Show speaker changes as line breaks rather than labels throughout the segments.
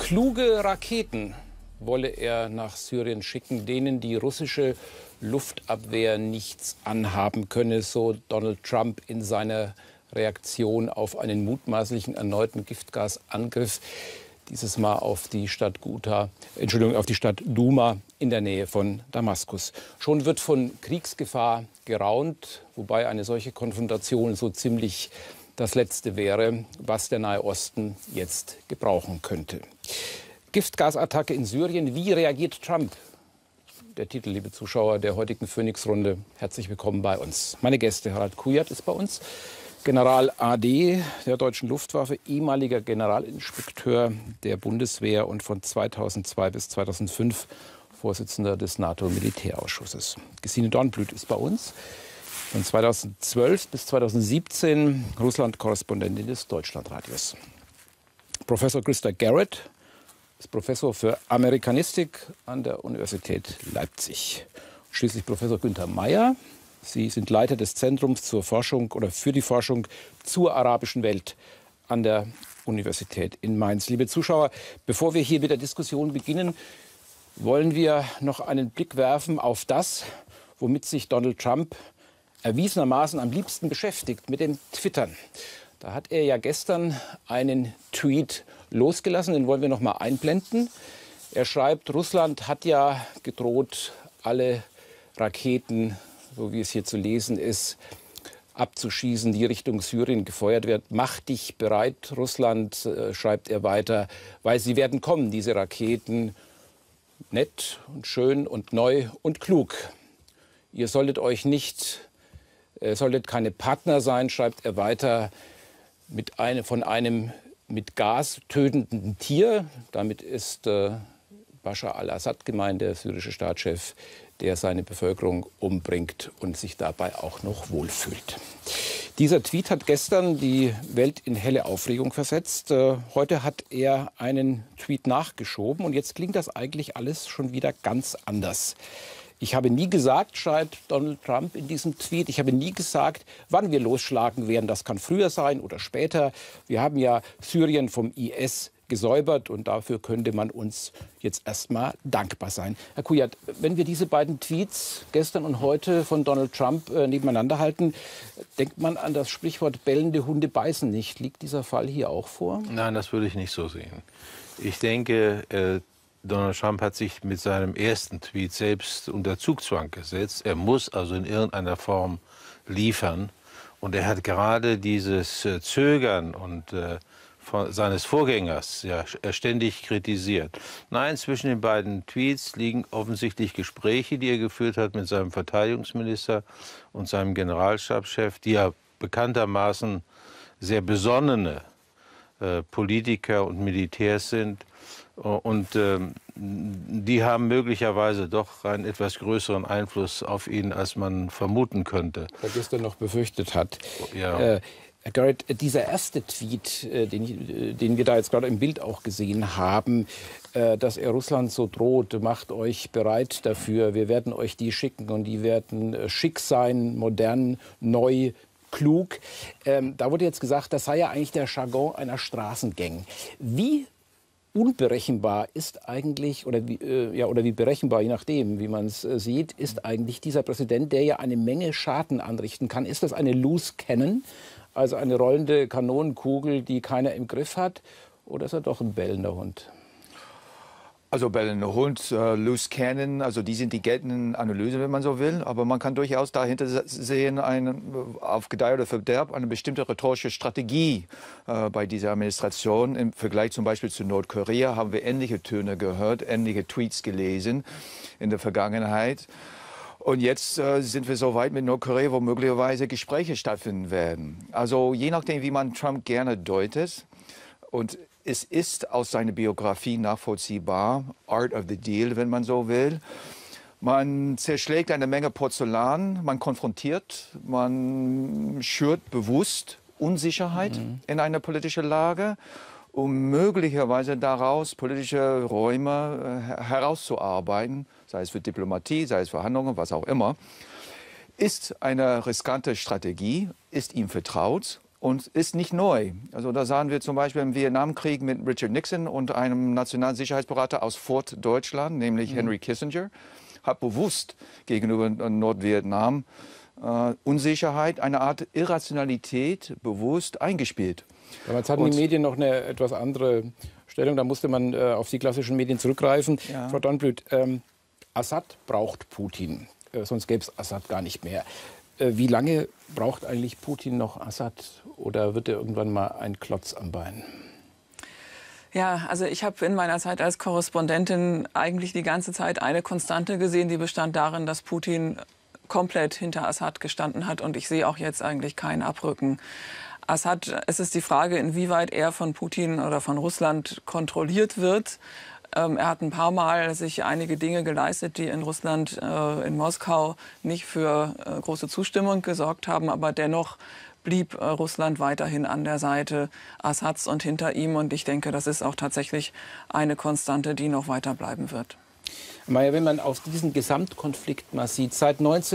Kluge Raketen wolle er nach Syrien schicken, denen die russische Luftabwehr nichts anhaben könne, so Donald Trump in seiner Reaktion auf einen mutmaßlichen erneuten Giftgasangriff, dieses Mal auf die Stadt auf die Stadt Duma in der Nähe von Damaskus. Schon wird von Kriegsgefahr geraunt, wobei eine solche Konfrontation so ziemlich das Letzte wäre, was der Nahe Osten jetzt gebrauchen könnte. Giftgasattacke in Syrien. Wie reagiert Trump? Der Titel, liebe Zuschauer der heutigen Phoenix-Runde. Herzlich willkommen bei uns. Meine Gäste: Harald Kujat ist bei uns, General AD der deutschen Luftwaffe, ehemaliger Generalinspekteur der Bundeswehr und von 2002 bis 2005 Vorsitzender des NATO-Militärausschusses. Gesine Dornblüt ist bei uns, von 2012 bis 2017 Russland-Korrespondentin des Deutschlandradios. Professor Christa Garrett ist Professor für Amerikanistik an der Universität Leipzig. Schließlich Professor Günther Meyer. Sie sind Leiter des Zentrums zur Forschung oder für die Forschung zur arabischen Welt an der Universität in Mainz. Liebe Zuschauer, bevor wir hier mit der Diskussion beginnen, wollen wir noch einen Blick werfen auf das, womit sich Donald Trump erwiesenermaßen am liebsten beschäftigt, mit dem Twittern. Da hat er ja gestern einen Tweet losgelassen, den wollen wir noch mal einblenden. Er schreibt, Russland hat ja gedroht, alle Raketen, so wie es hier zu lesen ist, abzuschießen, die Richtung Syrien gefeuert wird. Mach dich bereit, Russland, schreibt er weiter, weil sie werden kommen, diese Raketen, nett und schön und neu und klug. Ihr solltet euch nicht, solltet keine Partner sein, schreibt er weiter, von einem mit Gas tötenden Tier. Damit ist Bashar al-Assad gemeint, der syrische Staatschef, der seine Bevölkerung umbringt und sich dabei auch noch wohlfühlt. Dieser Tweet hat gestern die Welt in helle Aufregung versetzt. Heute hat er einen Tweet nachgeschoben und jetzt klingt das eigentlich alles schon wieder ganz anders. Ich habe nie gesagt, schreibt Donald Trump in diesem Tweet, ich habe nie gesagt, wann wir losschlagen werden. Das kann früher sein oder später. Wir haben ja Syrien vom IS gesäubert und dafür könnte man uns jetzt erstmal dankbar sein. Herr Kujat, wenn wir diese beiden Tweets gestern und heute von Donald Trump nebeneinander halten, denkt man an das Sprichwort, bellende Hunde beißen nicht. Liegt dieser Fall hier auch vor?
Nein, das würde ich nicht so sehen. Ich denke, Donald Trump hat sich mit seinem ersten Tweet selbst unter Zugzwang gesetzt. Er muss also in irgendeiner Form liefern. Und er hat gerade dieses Zögern und seines Vorgängers ja ständig kritisiert. Nein, zwischen den beiden Tweets liegen offensichtlich Gespräche, die er geführt hat mit seinem Verteidigungsminister und seinem Generalstabschef, die ja bekanntermaßen sehr besonnene Politiker und Militärs sind. Und die haben möglicherweise doch einen etwas größeren Einfluss auf ihn, als man vermuten könnte.
Der gestern noch befürchtet hat.
Ja.
Herr Garrett, dieser erste Tweet, den wir da jetzt gerade im Bild auch gesehen haben, dass er Russland so droht, macht euch bereit dafür, wir werden euch die schicken und die werden schick sein, modern, neu, klug. Da wurde jetzt gesagt, das sei ja eigentlich der Jargon einer Straßengang. Wie unberechenbar ist eigentlich, oder wie berechenbar, je nachdem, wie man es sieht, ist eigentlich dieser Präsident, der ja eine Menge Schaden anrichten kann? Ist das eine Loose Cannon, also eine rollende Kanonenkugel, die keiner im Griff hat, oder ist er doch ein bellender Hund?
Also bellender Hund, Loose Cannon, also die sind die geltenden Analyse, wenn man so will. Aber man kann durchaus dahinter sehen, auf Gedeih oder Verderb, eine bestimmte rhetorische Strategie bei dieser Administration. Im Vergleich zum Beispiel zu Nordkorea haben wir ähnliche Töne gehört, ähnliche Tweets gelesen in der Vergangenheit. Und jetzt sind wir so weit mit Nordkorea, wo möglicherweise Gespräche stattfinden werden. Also je nachdem, wie man Trump gerne deutet. Und es ist aus seiner Biografie nachvollziehbar, Art of the Deal, wenn man so will. Man zerschlägt eine Menge Porzellan, man konfrontiert, man schürt bewusst Unsicherheit in einer politischen Lage, um möglicherweise daraus politische Räume herauszuarbeiten, sei es für Diplomatie, sei es Verhandlungen, was auch immer. Ist eine riskante Strategie, ist ihm vertraut. und ist nicht neu. Also da sahen wir zum Beispiel im Vietnamkrieg mit Richard Nixon und einem nationalen Sicherheitsberater aus Fort Deutschland, nämlich Henry Kissinger, hat bewusst gegenüber Nordvietnam Unsicherheit, eine Art Irrationalität bewusst eingespielt.
Damals hatten die Medien noch eine etwas andere Stellung. Da musste man auf die klassischen Medien zurückgreifen. Ja. Frau Dornblüt, Assad braucht Putin. Sonst gäbe es Assad gar nicht mehr. Wie lange braucht eigentlich Putin noch Assad? Oder wird er irgendwann mal ein Klotz am Bein?
Ja, also ich habe in meiner Zeit als Korrespondentin eigentlich die ganze Zeit eine Konstante gesehen, die bestand darin, dass Putin komplett hinter Assad gestanden hat. Und ich sehe auch jetzt eigentlich kein Abrücken. Assad, es ist die Frage, inwieweit er von Putin oder von Russland kontrolliert wird. Er hat ein paar Mal sich einige Dinge geleistet, die in Russland, in Moskau nicht für große Zustimmung gesorgt haben. Aber dennoch blieb Russland weiterhin an der Seite Assads und hinter ihm. Und ich denke, das ist auch tatsächlich eine Konstante, die noch weiter bleiben wird.
Maja, wenn man auf diesen Gesamtkonflikt mal sieht, seit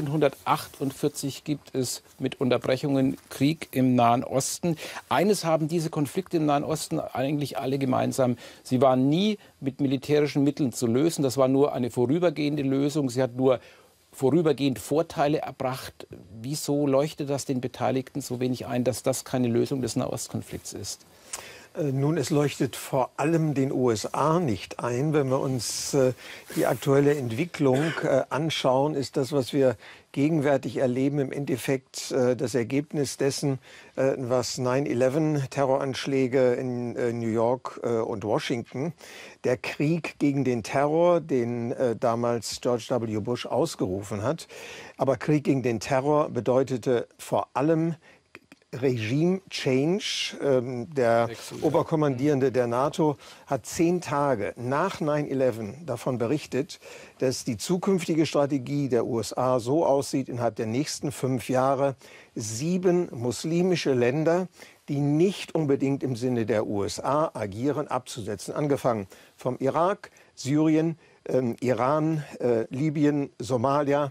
1948 gibt es mit Unterbrechungen Krieg im Nahen Osten. Eines haben diese Konflikte im Nahen Osten eigentlich alle gemeinsam. Sie waren nie mit militärischen Mitteln zu lösen. Das war nur eine vorübergehende Lösung. Sie hat nur vorübergehend Vorteile erbracht. Wieso leuchtet das den Beteiligten so wenig ein, dass das keine Lösung des Nahostkonflikts ist?
Nun, es leuchtet vor allem den USA nicht ein. Wenn wir uns die aktuelle Entwicklung anschauen, ist das, was wir gegenwärtig erleben, im Endeffekt das Ergebnis dessen, was 9/11 Terroranschläge in New York und Washington, der Krieg gegen den Terror, den damals George W. Bush ausgerufen hat. Aber Krieg gegen den Terror bedeutete vor allem Regime Change. Der Oberkommandierende der NATO hat 10 Tage nach 9/11 davon berichtet, dass die zukünftige Strategie der USA so aussieht, innerhalb der nächsten 5 Jahre 7 muslimische Länder, die nicht unbedingt im Sinne der USA agieren, abzusetzen. Angefangen vom Irak, Syrien, Iran, Libyen, Somalia.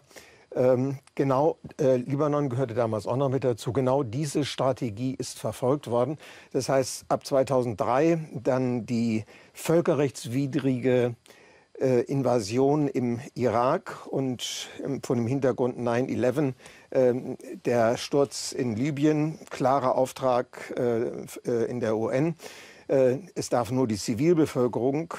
Libanon gehörte damals auch noch mit dazu. Genau diese Strategie ist verfolgt worden. Das heißt, ab 2003 dann die völkerrechtswidrige Invasion im Irak und vor dem Hintergrund 9/11 der Sturz in Libyen, klarer Auftrag in der UN. Es darf nur die Zivilbevölkerung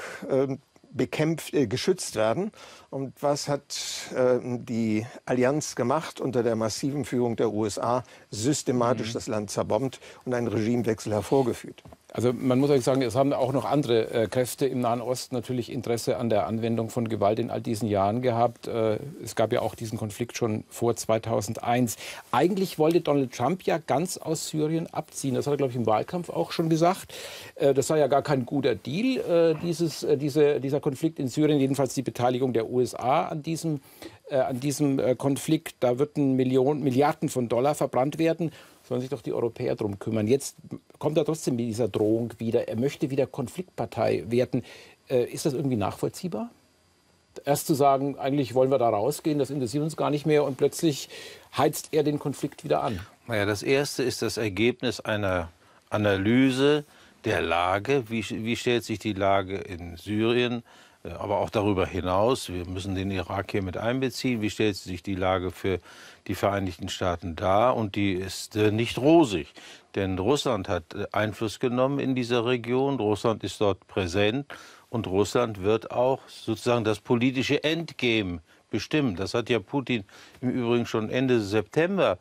geschützt werden. Und was hat die Allianz gemacht unter der massiven Führung der USA? Systematisch das Land zerbombt und einen Regimewechsel hervorgeführt.
Also man muss euch sagen, es haben auch noch andere Kräfte im Nahen Osten natürlich Interesse an der Anwendung von Gewalt in all diesen Jahren gehabt. Es gab ja auch diesen Konflikt schon vor 2001. Eigentlich wollte Donald Trump ja ganz aus Syrien abziehen. Das hat er, glaube ich, im Wahlkampf auch schon gesagt. Das sei ja gar kein guter Deal, dieser Konflikt in Syrien, jedenfalls die Beteiligung der USA an diesem Konflikt. Da würden Milliarden von Dollar verbrannt werden. Sollen sich doch die Europäer darum kümmern. Jetzt kommt er trotzdem mit dieser Drohung wieder. Er möchte wieder Konfliktpartei werden. Ist das irgendwie nachvollziehbar? Erst zu sagen, eigentlich wollen wir da rausgehen, das interessiert uns gar nicht mehr. Und plötzlich heizt er den Konflikt wieder an.
Naja, das Erste ist das Ergebnis einer Analyse der Lage. Wie stellt sich die Lage in Syrien, aber auch darüber hinaus? Wir müssen den Irak hier mit einbeziehen. Wie stellt sich die Lage für die Vereinigten Staaten dar? Und die ist nicht rosig. Denn Russland hat Einfluss genommen in dieser Region. Russland ist dort präsent. Und Russland wird auch sozusagen das politische Endgame bestimmen. Das hat ja Putin im Übrigen schon Ende September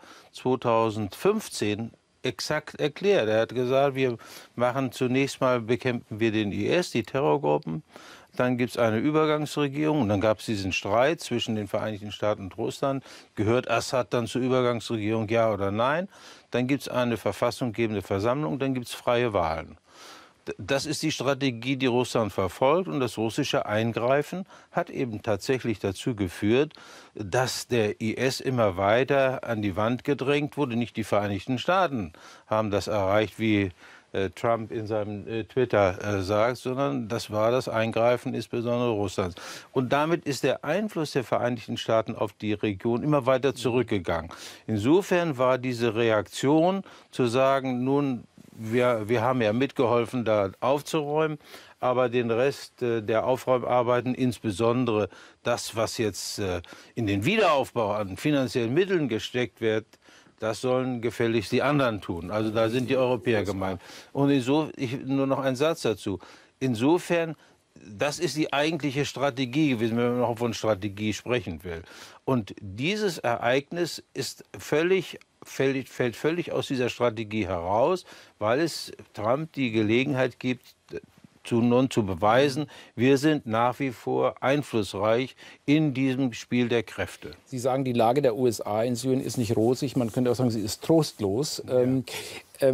2015 exakt erklärt. Er hat gesagt, wir machen zunächst mal, bekämpfen wir den IS, die Terrorgruppen. Dann gibt es eine Übergangsregierung und dann gab es diesen Streit zwischen den Vereinigten Staaten und Russland. Gehört Assad dann zur Übergangsregierung, ja oder nein? Dann gibt es eine verfassungsgebende Versammlung, dann gibt es freie Wahlen. Das ist die Strategie, die Russland verfolgt. Und das russische Eingreifen hat eben tatsächlich dazu geführt, dass der IS immer weiter an die Wand gedrängt wurde. Nicht die Vereinigten Staaten haben das erreicht, wie Trump in seinem Twitter sagt, sondern das war das Eingreifen insbesondere Russlands. Und damit ist der Einfluss der Vereinigten Staaten auf die Region immer weiter zurückgegangen. Insofern war diese Reaktion zu sagen, nun, wir haben ja mitgeholfen, da aufzuräumen, aber den Rest der Aufräumarbeiten, insbesondere das, was jetzt in den Wiederaufbau an finanziellen Mitteln gesteckt wird, das sollen gefälligst die anderen tun. Also da sind die Europäer gemeint. Und nur noch ein Satz dazu. Insofern, das ist die eigentliche Strategie gewesen, wenn man noch von Strategie sprechen will. Und dieses Ereignis ist fällt völlig aus dieser Strategie heraus, weil es Trump die Gelegenheit gibt, nun zu beweisen, wir sind nach wie vor einflussreich in diesem Spiel der Kräfte.
Sie sagen, die Lage der USA in Syrien ist nicht rosig, man könnte auch sagen, sie ist trostlos. Ja.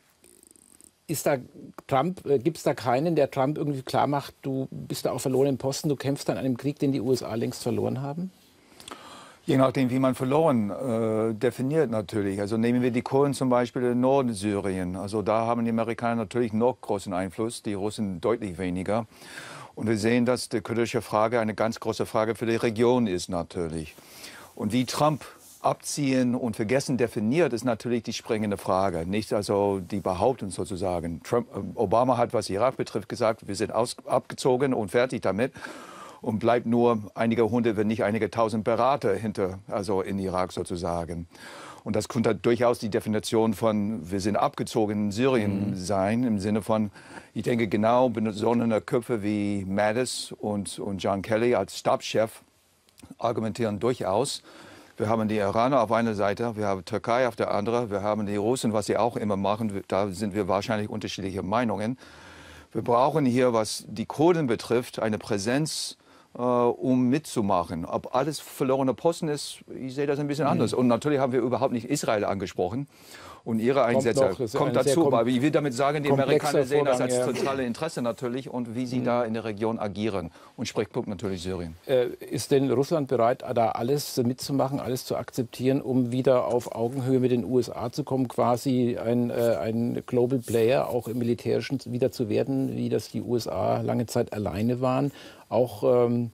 Gibt es da keinen, der Trump irgendwie klar macht, du bist da auf verlorenen Posten, du kämpfst an einem Krieg, den die USA längst verloren haben?
Je nachdem, wie man verloren definiert natürlich. Also nehmen wir die Kurden zum Beispiel in Norden Syrien. Also da haben die Amerikaner natürlich noch großen Einfluss, die Russen deutlich weniger. Und wir sehen, dass die kurdische Frage eine ganz große Frage für die Region ist natürlich. Und wie Trump abziehen und vergessen definiert, ist natürlich die springende Frage. Nicht also die Behauptung sozusagen. Obama hat, was Irak betrifft, gesagt, wir sind abgezogen und fertig damit. Und bleibt nur einige hundert, wenn nicht einige tausend Berater also in Irak sozusagen. Und das könnte durchaus die Definition von wir sind abgezogen in Syrien sein, im Sinne von, ich denke genau, besonnene Köpfe wie Mattis und John Kelly als Stabschef argumentieren durchaus. Wir haben die Iraner auf einer Seite, wir haben Türkei auf der anderen, wir haben die Russen, was sie auch immer machen, da sind wir wahrscheinlich unterschiedliche Meinungen. Wir brauchen hier, was die Kurden betrifft, eine Präsenz, um mitzumachen. Ob alles verlorene Posten ist, ich sehe das ein bisschen anders. Und natürlich haben wir überhaupt nicht Israel angesprochen und ihre Einsätze. Kommt dazu, aber ich will damit sagen, die Amerikaner sehen das als zentrale Interesse natürlich und wie sie da in der Region agieren. Und Sprechpunkt natürlich Syrien.
Ist denn Russland bereit, da alles mitzumachen, alles zu akzeptieren, um wieder auf Augenhöhe mit den USA zu kommen, quasi ein Global Player, auch im Militärischen wieder zu werden, wie das die USA lange Zeit alleine waren? Auch um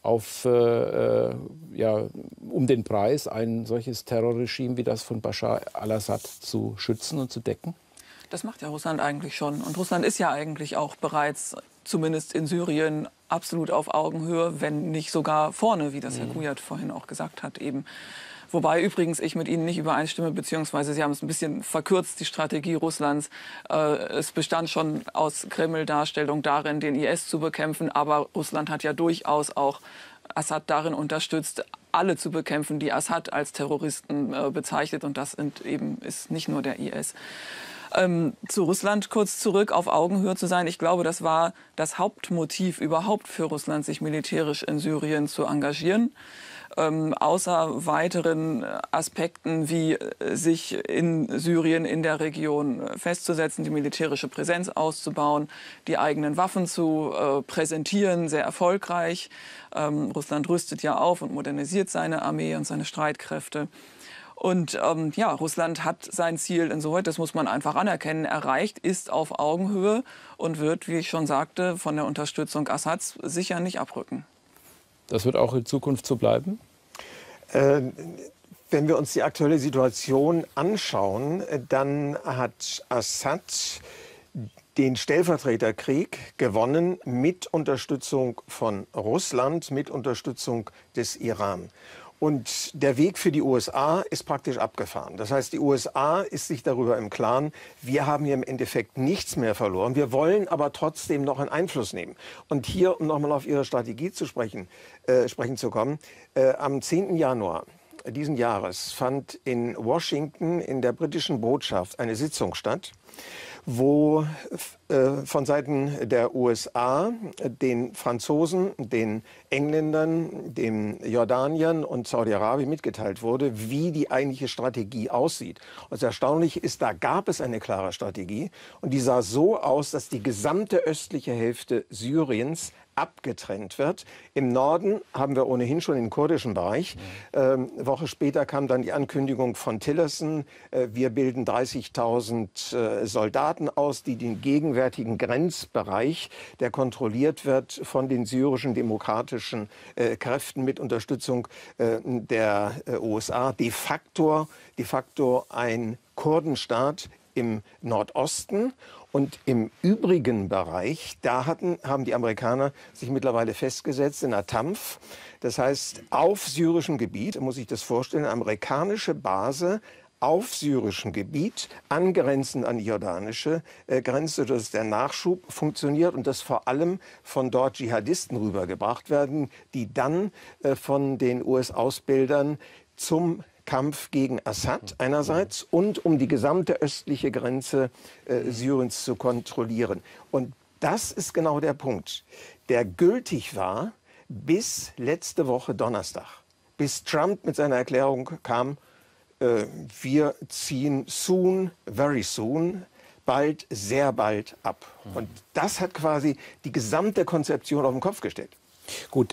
den Preis ein solches Terrorregime wie das von Bashar al-Assad zu schützen und zu decken?
Das macht ja Russland eigentlich schon. Und Russland ist ja eigentlich auch bereits, zumindest in Syrien, absolut auf Augenhöhe, wenn nicht sogar vorne, wie das Herr Kujat vorhin auch gesagt hat, eben. Wobei übrigens ich mit Ihnen nicht übereinstimme, beziehungsweise Sie haben es ein bisschen verkürzt, die Strategie Russlands. Es bestand schon aus Kreml-Darstellung darin, den IS zu bekämpfen. Aber Russland hat ja durchaus auch Assad darin unterstützt, alle zu bekämpfen, die Assad als Terroristen bezeichnet. Und das ist nicht nur der IS. Zu Russland kurz zurück, auf Augenhöhe zu sein. Ich glaube, das war das Hauptmotiv überhaupt für Russland, sich militärisch in Syrien zu engagieren. Außer weiteren Aspekten wie sich in Syrien, in der Region festzusetzen, die militärische Präsenz auszubauen, die eigenen Waffen zu präsentieren, sehr erfolgreich. Russland rüstet ja auf und modernisiert seine Armee und seine Streitkräfte. Und Russland hat sein Ziel insoweit, das muss man einfach anerkennen, erreicht, ist auf Augenhöhe und wird, wie ich schon sagte, von der Unterstützung Assads sicher nicht abrücken.
Das wird auch in Zukunft so bleiben?
Wenn wir uns die aktuelle Situation anschauen, dann hat Assad den Stellvertreterkrieg gewonnen mit Unterstützung von Russland, mit Unterstützung des Iran. Und der Weg für die USA ist praktisch abgefahren. Das heißt, die USA ist sich darüber im Klaren, wir haben hier im Endeffekt nichts mehr verloren. Wir wollen aber trotzdem noch einen Einfluss nehmen. Und hier, um nochmal auf Ihre Strategie zu sprechen zu kommen, am 10. Januar diesen Jahres fand in Washington in der britischen Botschaft eine Sitzung statt, wo von Seiten der USA den Franzosen, den Engländern, den Jordaniern und Saudi-Arabien mitgeteilt wurde, wie die eigentliche Strategie aussieht. Und das Erstaunliche ist, da gab es eine klare Strategie und die sah so aus, dass die gesamte östliche Hälfte Syriens abgetrennt wird. Im Norden haben wir ohnehin schon den kurdischen Bereich. Eine Woche später kam dann die Ankündigung von Tillerson, wir bilden 30.000 Soldaten aus, die den gegenwärtigen Grenzbereich, der kontrolliert wird von den syrischen demokratischen Kräften mit Unterstützung der USA, de facto ein Kurdenstaat im Nordosten. Und im übrigen Bereich, da haben die Amerikaner sich mittlerweile festgesetzt in Atamf. Das heißt, auf syrischem Gebiet, muss ich das vorstellen, eine amerikanische Base auf syrischem Gebiet, angrenzend an die jordanische Grenze, dass der Nachschub funktioniert und dass vor allem von dort Dschihadisten rübergebracht werden, die dann von den US-Ausbildern zum Kampf gegen Assad einerseits und um die gesamte östliche Grenze Syriens zu kontrollieren. Und das ist genau der Punkt, der gültig war bis letzte Woche Donnerstag, bis Trump mit seiner Erklärung kam, wir ziehen soon, very soon, bald, sehr bald ab. Und das hat quasi die gesamte Konzeption auf den Kopf gestellt.
Gut,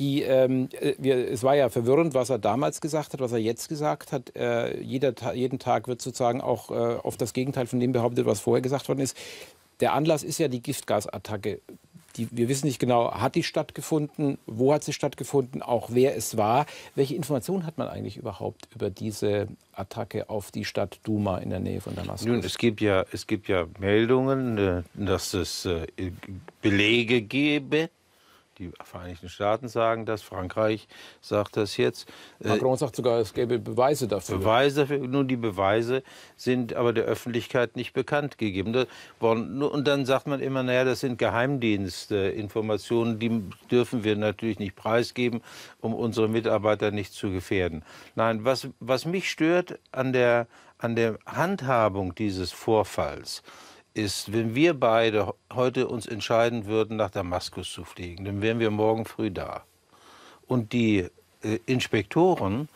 es war ja verwirrend, was er damals gesagt hat, was er jetzt gesagt hat. Jeden Tag wird sozusagen auch oft das Gegenteil von dem behauptet, was vorher gesagt worden ist. Der Anlass ist ja die Giftgasattacke. Wir wissen nicht genau, hat die stattgefunden, wo hat sie stattgefunden, auch wer es war. Welche Informationen hat man eigentlich überhaupt über diese Attacke auf die Stadt Duma in der Nähe von Damaskus?
Nun, es gibt ja Meldungen, dass es Belege gebe. Die Vereinigten Staaten sagen das, Frankreich sagt das jetzt.
Macron sagt sogar, es gäbe Beweise dafür.
Nun, die Beweise sind aber der Öffentlichkeit nicht bekannt gegeben. Und dann sagt man immer, naja, das sind Geheimdienstinformationen, die dürfen wir natürlich nicht preisgeben, um unsere Mitarbeiter nicht zu gefährden. Nein, was mich stört an der Handhabung dieses Vorfalls, ist, wenn wir beide heute uns entscheiden würden, nach Damaskus zu fliegen, dann wären wir morgen früh da. Und die Inspektoren,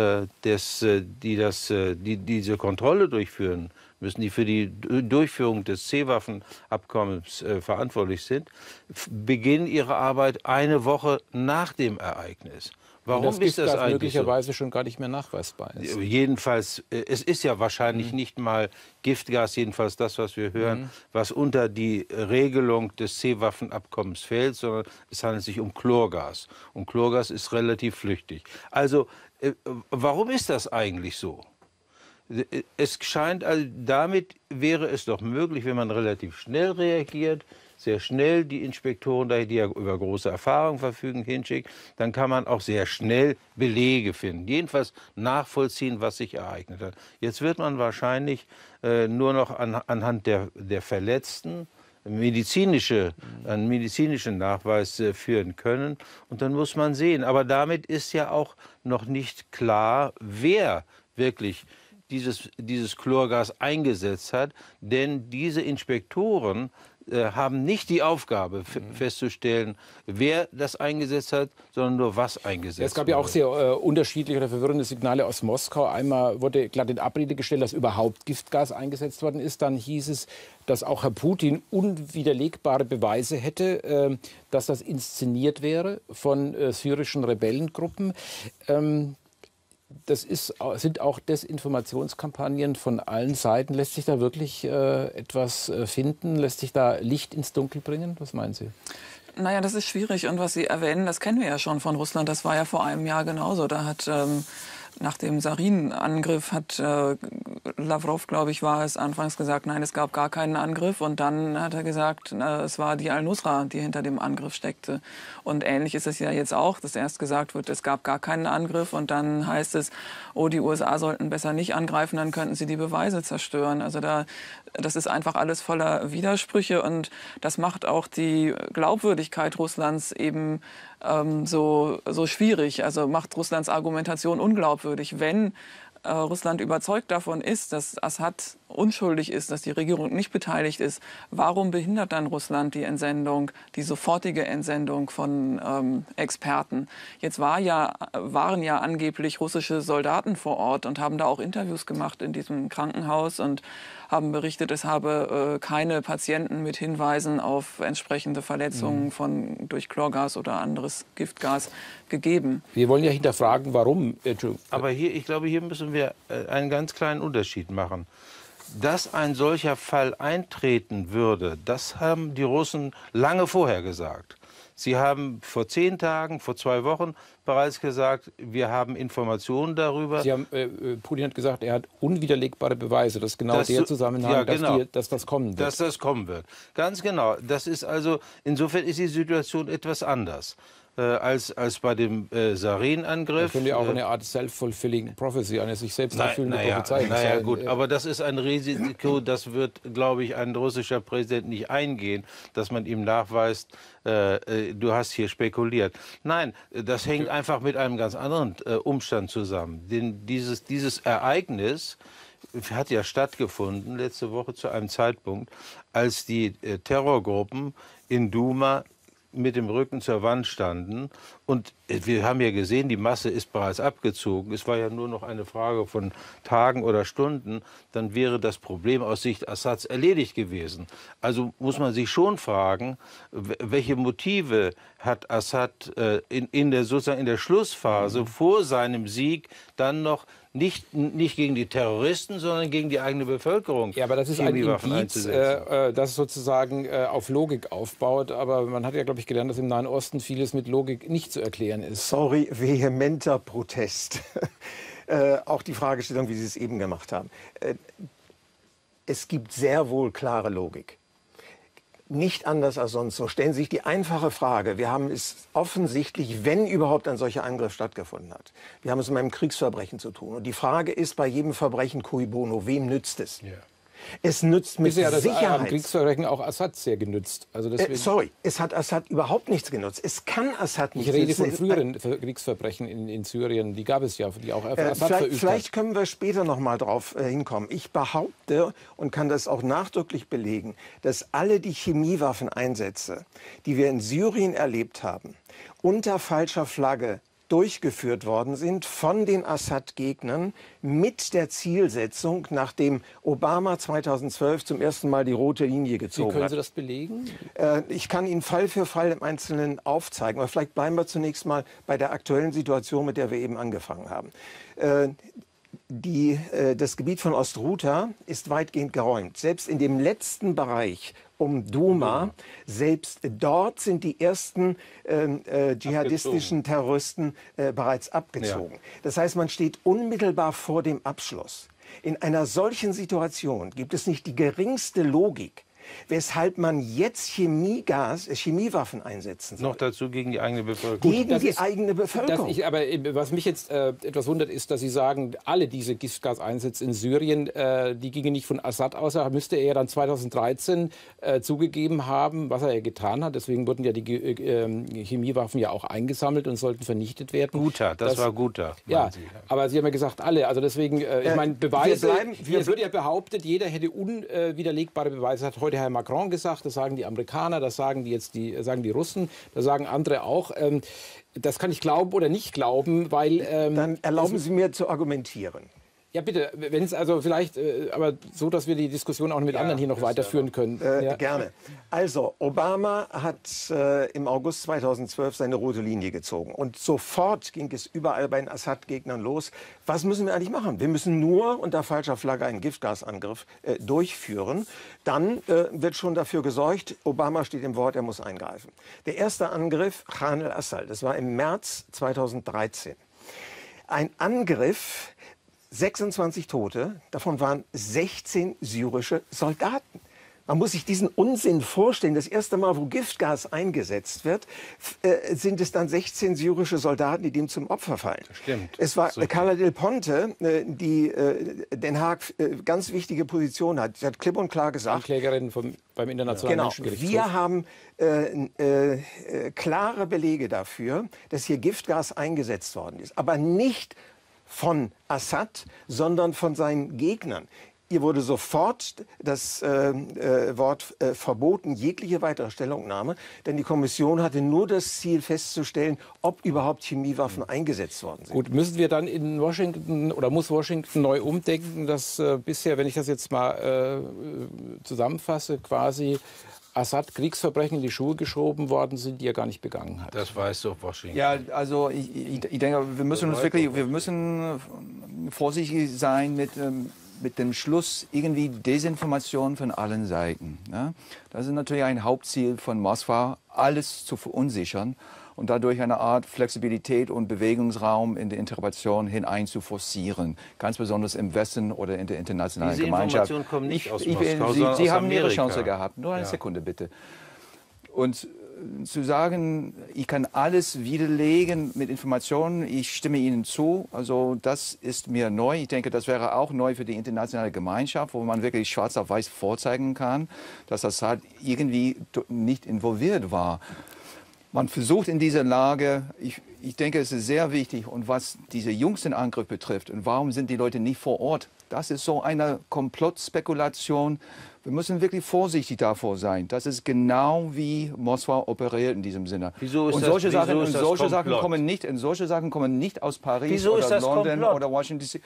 die diese Kontrolle durchführen müssen, die für die Durchführung des C-Waffenabkommens verantwortlich sind, beginnen ihre Arbeit eine Woche nach dem Ereignis. Warum ist das eigentlich
möglicherweise schon gar nicht mehr nachweisbar ist?
Jedenfalls, es ist ja wahrscheinlich nicht mal Giftgas, jedenfalls das, was wir hören, was unter die Regelung des C-Waffenabkommens fällt, sondern es handelt sich um Chlorgas. Und Chlorgas ist relativ flüchtig. Also, warum ist das eigentlich so? Es scheint, also damit wäre es doch möglich, wenn man relativ schnell reagiert, sehr schnell die Inspektoren, die ja über große Erfahrung verfügen, hinschickt, dann kann man auch sehr schnell Belege finden. Jedenfalls nachvollziehen, was sich ereignet hat. Jetzt wird man wahrscheinlich nur noch anhand der Verletzten einen medizinischen Nachweis führen können. Und dann muss man sehen. Aber damit ist ja auch noch nicht klar, wer wirklich dieses Chlorgas eingesetzt hat. Denn diese Inspektoren haben nicht die Aufgabe festzustellen, wer das eingesetzt hat, sondern nur was eingesetzt wurde.
Es gab ja auch sehr unterschiedliche oder verwirrende Signale aus Moskau. Einmal wurde glatt in Abrede gestellt, dass überhaupt Giftgas eingesetzt worden ist. Dann hieß es, dass auch Herr Putin unwiderlegbare Beweise hätte, dass das inszeniert wäre von syrischen Rebellengruppen. Das sind auch Desinformationskampagnen von allen Seiten. Lässt sich da wirklich etwas finden? Lässt sich da Licht ins Dunkel bringen? Was meinen Sie?
Naja, das ist schwierig. Und was Sie erwähnen, das kennen wir ja schon von Russland. Das war ja vor einem Jahr genauso. Da hat nach dem Sarin-Angriff hat Lavrov, glaube ich, war es, anfangs gesagt, nein, es gab gar keinen Angriff. Und dann hat er gesagt, es war die Al-Nusra, die hinter dem Angriff steckte. Und ähnlich ist es ja jetzt auch, dass erst gesagt wird, es gab gar keinen Angriff. Und dann heißt es, oh, die USA sollten besser nicht angreifen, dann könnten sie die Beweise zerstören. Also das ist einfach alles voller Widersprüche. Und das macht auch die Glaubwürdigkeit Russlands eben so schwierig. Also macht Russlands Argumentation unglaubwürdig, wenn Russland überzeugt davon ist, dass Assad unschuldig ist, dass die Regierung nicht beteiligt ist, warum behindert dann Russland die Entsendung, die sofortige Entsendung von Experten? Jetzt waren ja angeblich russische Soldaten vor Ort und haben da auch Interviews gemacht in diesem Krankenhaus und haben berichtet, es habe keine Patienten mit Hinweisen auf entsprechende Verletzungen durch Chlorgas oder anderes Giftgas gegeben.
Wir wollen ja hinterfragen, warum.
Aber ich glaube, hier müssen wir einen ganz kleinen Unterschied machen. Dass ein solcher Fall eintreten würde, das haben die Russen lange vorher gesagt. Sie haben vor 10 Tagen, vor 2 Wochen bereits gesagt, wir haben Informationen darüber.
Putin hat gesagt, er hat unwiderlegbare Beweise. Das ist genau der Zusammenhang,
ja, genau,
dass das kommen wird.
Dass das kommen wird. Ganz genau. Das ist also, insofern ist die Situation etwas anders als bei dem Sarin-Angriff.
Das könnte ja auch eine Art self-fulfilling prophecy, eine sich selbst erfüllende Prophezeiung sein.
Naja, gut, aber das ist ein Risiko, das wird, glaube ich, ein russischer Präsident nicht eingehen, dass man ihm nachweist, du hast hier spekuliert. Nein, das hängt einfach mit einem ganz anderen Umstand zusammen. Denn dieses Ereignis hat ja stattgefunden letzte Woche zu einem Zeitpunkt, als die Terrorgruppen in Duma mit dem Rücken zur Wand standen. Und wir haben ja gesehen, die Masse ist bereits abgezogen. Es war ja nur noch eine Frage von Tagen oder Stunden. Dann wäre das Problem aus Sicht Assads erledigt gewesen. Also muss man sich schon fragen, welche Motive hat Assad in der Schlussphase vor seinem Sieg dann noch nicht gegen die Terroristen, sondern gegen die eigene Bevölkerung.
Ja, aber das ist ein Indiz, das sozusagen auf Logik aufbaut. Aber man hat ja, glaube ich, gelernt, dass im Nahen Osten vieles mit Logik nicht zu erklären ist.
Sorry, vehementer Protest. Auch die Fragestellung, wie Sie es eben gemacht haben. Es gibt sehr wohl klare Logik. Nicht anders als sonst so. Stellen Sie sich die einfache Frage. Wir haben es offensichtlich, wenn überhaupt ein solcher Angriff stattgefunden hat. Wir haben es mit einem Kriegsverbrechen zu tun. Und die Frage ist bei jedem Verbrechen cui bono. Wem nützt es? Ja. Es nützt mit Sicherheit.
Das am Kriegsverbrechen auch Assad sehr genützt. Also
sorry, es hat Assad überhaupt nichts genutzt. Es kann Assad nicht
nützen. Ich rede von früheren Kriegsverbrechen in Syrien. Die gab es ja, die auch Assad verübt hat.
Vielleicht können wir später noch mal drauf hinkommen. Ich behaupte und kann das auch nachdrücklich belegen, dass alle die Chemiewaffeneinsätze, die wir in Syrien erlebt haben, unter falscher Flagge durchgeführt worden sind von den Assad-Gegnern mit der Zielsetzung, nachdem Obama 2012 zum ersten Mal die rote Linie gezogen hat.
Wie können Sie das belegen?
Ich kann Ihnen Fall für Fall im Einzelnen aufzeigen. Aber vielleicht bleiben wir zunächst mal bei der aktuellen Situation, mit der wir eben angefangen haben. Das Gebiet von Ostruta ist weitgehend geräumt. Selbst in dem letzten Bereich um Duma, selbst dort sind die ersten dschihadistischen Terroristen bereits abgezogen. Ja. Das heißt, man steht unmittelbar vor dem Abschluss. In einer solchen Situation gibt es nicht die geringste Logik, weshalb man jetzt Chemiewaffen einsetzen soll.
Noch dazu gegen die eigene Bevölkerung.
Gegen die eigene Bevölkerung.
Aber was mich jetzt etwas wundert, ist, dass Sie sagen, alle diese Giftgaseinsätze in Syrien, die gingen nicht von Assad aus. Da müsste er ja dann 2013 zugegeben haben, was er ja getan hat. Deswegen wurden ja die Chemiewaffen ja auch eingesammelt und sollten vernichtet werden.
Das war Guter.
Ja, aber Sie haben ja gesagt, alle. Also deswegen, ich meine, Beweise, es wird ja behauptet, jeder hätte unwiderlegbare Beweise. Das hat heute Herr Macron gesagt, das sagen die Amerikaner, das sagen die Russen, das sagen andere auch. Das kann ich glauben oder nicht glauben, weil...
Dann erlauben Sie mir zu argumentieren.
Ja, bitte, wenn es also vielleicht, aber so, dass wir die Diskussion auch mit anderen hier noch weiterführen können.
Gerne. Also, Obama hat im August 2012 seine rote Linie gezogen. Und sofort ging es überall bei den Assad-Gegnern los. Was müssen wir eigentlich machen? Wir müssen nur unter falscher Flagge einen Giftgasangriff durchführen. Dann wird schon dafür gesorgt, Obama steht im Wort, er muss eingreifen. Der erste Angriff, Khan al-Assal, das war im März 2013. Ein Angriff... 26 Tote, davon waren 16 syrische Soldaten. Man muss sich diesen Unsinn vorstellen. Das erste Mal, wo Giftgas eingesetzt wird, sind es dann 16 syrische Soldaten, die dem zum Opfer fallen.
Stimmt.
Es war Carla Del Ponte, die Den Haag ganz wichtige Position hat. Sie hat klipp und klar gesagt...
Anklägerin beim Internationalen Menschengerichtshof.
Wir haben klare Belege dafür, dass hier Giftgas eingesetzt worden ist. Aber nicht von Assad, sondern von seinen Gegnern. Ihr wurde sofort das Wort verboten, jegliche weitere Stellungnahme, denn die Kommission hatte nur das Ziel festzustellen, ob überhaupt Chemiewaffen eingesetzt worden sind.
Gut, müssen wir dann in Washington oder muss Washington neu umdenken, dass bisher, wenn ich das jetzt mal zusammenfasse, quasi Assad Kriegsverbrechen in die Schuhe geschoben worden sind, die er gar nicht begangen hat?
Das weiß doch Washington.
Ja, also ich denke, wir müssen vorsichtig sein mit dem Schluss irgendwie Desinformation von allen Seiten. Ne? Das ist natürlich ein Hauptziel von Moskau, alles zu verunsichern und dadurch eine Art Flexibilität und Bewegungsraum in die Interpretation hinein zu forcieren, ganz besonders im Westen oder in der internationalen
Diese
Gemeinschaft.
Informationen kommen nicht aus Moskau, sondern
Sie
aus
haben Ihre
Amerika.
Chance gehabt. Nur eine Sekunde bitte. Und zu sagen, ich kann alles widerlegen mit Informationen, ich stimme Ihnen zu, also das ist mir neu. Ich denke, das wäre auch neu für die internationale Gemeinschaft, wo man wirklich schwarz auf weiß vorzeigen kann, dass Assad irgendwie nicht involviert war. Man versucht in dieser Lage, ich denke, es ist sehr wichtig, und was diese jüngsten Angriff betrifft, und warum sind die Leute nicht vor Ort, das ist so eine Komplottspekulation. Wir müssen wirklich vorsichtig davor sein. Das ist genau wie Moskau operiert in diesem Sinne.
Wieso ist
und
das-
solche
wieso
Sachen,
ist das
solche Sachen
Komplott?
kommen nicht aus Paris
Wieso ist
oder
das
London
Komplott?
oder Washington DC.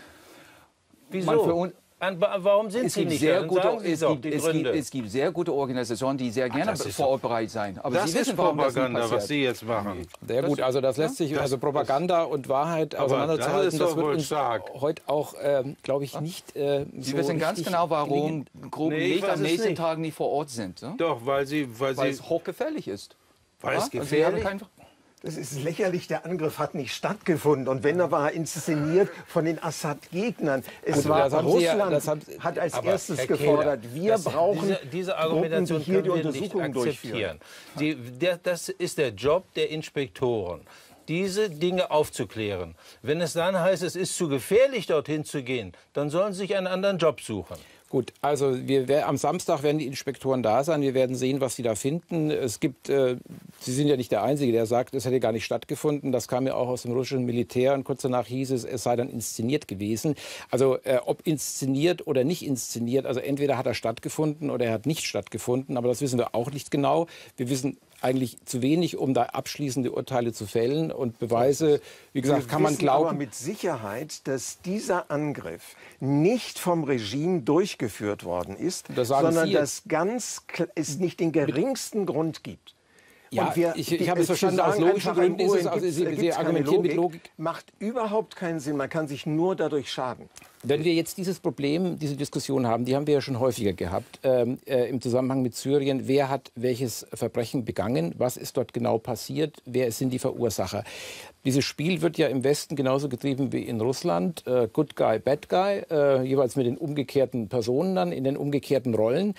Wieso? Warum sind
Es
Sie
gibt,
nicht
sehr
da?
gute,
Sagen Sie doch die Gründe.
es gibt sehr gute Organisationen, die sehr gerne
das ist
vor Ort bereit sein. Aber
Das
Sie wissen,
ist
warum das nicht
Propaganda, was
passiert.
Sie jetzt machen.
Sehr gut, also das lässt sich, also Propaganda und Wahrheit
Aber
auseinanderzuhalten,
das ist
das
doch
wird
wohl
uns
stark.
heute auch, glaube ich, nicht
Sie
so
wissen ganz
richtig
genau, warum Gruppen
Nee, ich
nicht
weiß
am
es
nächsten
nicht.
Tag nicht vor Ort sind. Ne?
Doch, weil Sie
Weil es hochgefährlich ist.
Weil es
Ja? Also Sie haben
gefährlich
kein-
Das ist lächerlich, der Angriff hat nicht stattgefunden. Und wenn, er war inszeniert von den Assad-Gegnern. Es
Gut,
war
das haben Sie ja-
Russland,
das haben-
hat als
Aber,
erstes
Herr Kehler,
gefordert, wir brauchen
diese Argumentation
Gruppen, die hier die
können wir nicht
Untersuchungen durchführen.
akzeptieren. Das ist der Job der Inspektoren, diese Dinge aufzuklären. Wenn es dann heißt, es ist zu gefährlich, dorthin zu gehen, dann sollen sie sich einen anderen Job suchen.
Gut, also am Samstag werden die Inspektoren da sein. Wir werden sehen, was sie da finden. Es gibt, Sie sind ja nicht der Einzige, der sagt, es hätte gar nicht stattgefunden. Das kam ja auch aus dem russischen Militär. Und kurz danach hieß es, es sei dann inszeniert gewesen. Also ob inszeniert oder nicht inszeniert, also entweder hat er stattgefunden oder er hat nicht stattgefunden. Aber das wissen wir auch nicht genau. Wir wissen eigentlich zu wenig, um da abschließende Urteile zu fällen. Und Beweise, wie gesagt, kann man
wissen aber
glauben.
mit Sicherheit, dass dieser Angriff nicht vom Regime durchgeführt worden ist,
Das sagen
sondern
Sie
dass es nicht den geringsten Grund gibt.
Ja,
Und
ich habe es
zu
verstanden, aus
sagen,
logischen
einfach ein
Gründen ist es,
UN
also Sie
gibt's keine
argumentieren mit Logik.
Macht überhaupt keinen Sinn. Man kann sich nur dadurch schaden.
Wenn wir jetzt dieses Problem, diese Diskussion haben, die haben wir ja schon häufiger gehabt, im Zusammenhang mit Syrien. Wer hat welches Verbrechen begangen? Was ist dort genau passiert? Wer sind die Verursacher? Dieses Spiel wird ja im Westen genauso getrieben wie in Russland. Good Guy, Bad Guy, jeweils mit den umgekehrten Personen dann, in den umgekehrten Rollen.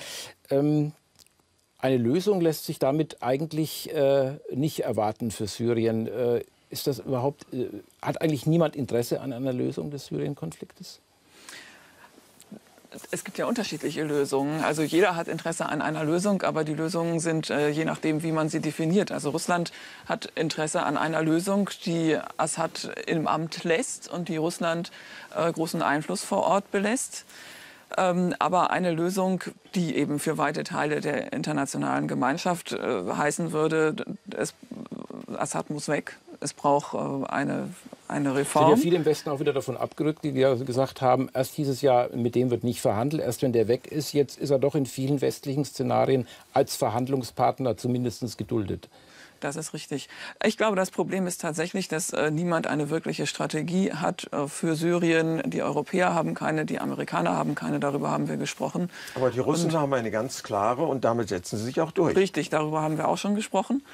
Eine Lösung lässt sich damit eigentlich nicht erwarten für Syrien. Ist das überhaupt, hat eigentlich niemand Interesse an einer Lösung des Syrien-Konfliktes?
Es gibt ja unterschiedliche Lösungen. Also jeder hat Interesse an einer Lösung, aber die Lösungen sind je nachdem, wie man sie definiert. Also Russland hat Interesse an einer Lösung, die Assad im Amt lässt und die Russland großen Einfluss vor Ort belässt. Aber eine Lösung, die eben für weite Teile der internationalen Gemeinschaft heißen würde, Assad muss weg. Es braucht eine
Sind ja
Reform.
viele im Westen auch wieder davon abgerückt, die ja gesagt haben, erst hieß es ja, mit dem wird nicht verhandelt, erst wenn der weg ist. Jetzt ist er doch in vielen westlichen Szenarien als Verhandlungspartner zumindest geduldet.
Das ist richtig. Ich glaube, das Problem ist tatsächlich, dass niemand eine wirkliche Strategie hat für Syrien. Die Europäer haben keine, die Amerikaner haben keine, darüber haben wir gesprochen.
Aber die Russen haben eine ganz klare und damit setzen sie sich auch durch.
Richtig, darüber haben wir auch schon gesprochen.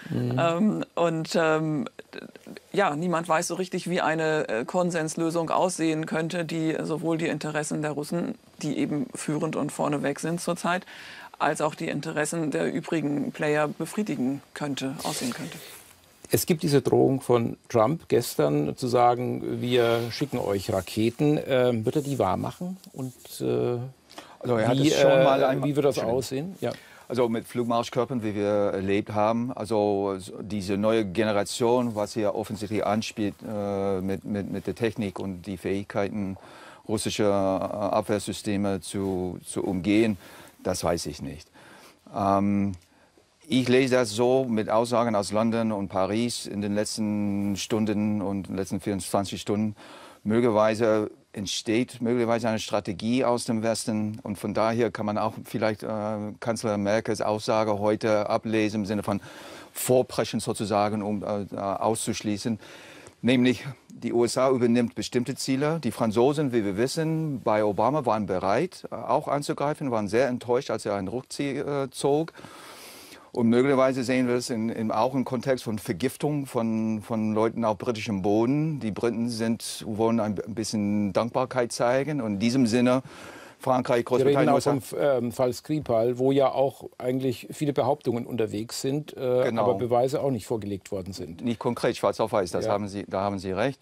Ja, niemand weiß so richtig, wie eine Konsenslösung aussehen könnte, die sowohl die Interessen der Russen, die eben führend und vorneweg sind zurzeit, als auch die Interessen der übrigen Player befriedigen könnte, aussehen könnte.
Es gibt diese Drohung von Trump gestern zu sagen, wir schicken euch Raketen. Wird er die wahr machen? Und
Also er hat es schon mal
wie wird das aussehen? Ja.
Also mit Flugmarschkörpern, wie wir erlebt haben, also diese neue Generation, was hier offensichtlich anspielt mit der Technik und die Fähigkeiten russischer Abwehrsysteme zu umgehen, das weiß ich nicht. Ich lese das so mit Aussagen aus London und Paris in den letzten Stunden und den letzten 24 Stunden. Möglicherweise entsteht möglicherweise eine Strategie aus dem Westen. Und von daher kann man auch vielleicht Kanzler Merkels Aussage heute ablesen im Sinne von Vorpreschen sozusagen, um auszuschließen. Nämlich die USA übernimmt bestimmte Ziele. Die Franzosen, wie wir wissen, bei Obama waren bereit, auch anzugreifen, waren sehr enttäuscht, als er einen Rückzug zog. Und möglicherweise sehen wir es auch im Kontext von Vergiftung von Leuten auf britischem Boden. Die Briten wollen ein bisschen Dankbarkeit zeigen. Und in diesem Sinne, Frankreich, Großbritannien...
Wir reden auch vom Fall Skripal, wo ja auch eigentlich viele Behauptungen unterwegs sind,
genau,
aber Beweise auch nicht vorgelegt worden sind.
Nicht konkret, schwarz auf weiß, da haben Sie recht.